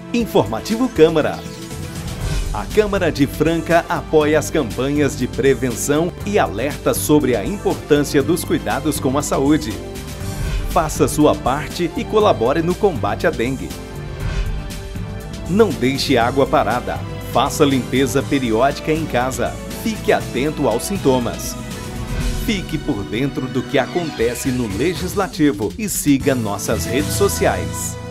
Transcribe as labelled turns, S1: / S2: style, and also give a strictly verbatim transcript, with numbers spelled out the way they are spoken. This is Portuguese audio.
S1: Informativo Câmara. A Câmara de Franca apoia as campanhas de prevenção e alerta sobre a importância dos cuidados com a saúde. Faça sua parte e colabore no combate à dengue. Não deixe água parada. Faça limpeza periódica em casa. Fique atento aos sintomas. Fique por dentro do que acontece no Legislativo e siga nossas redes sociais.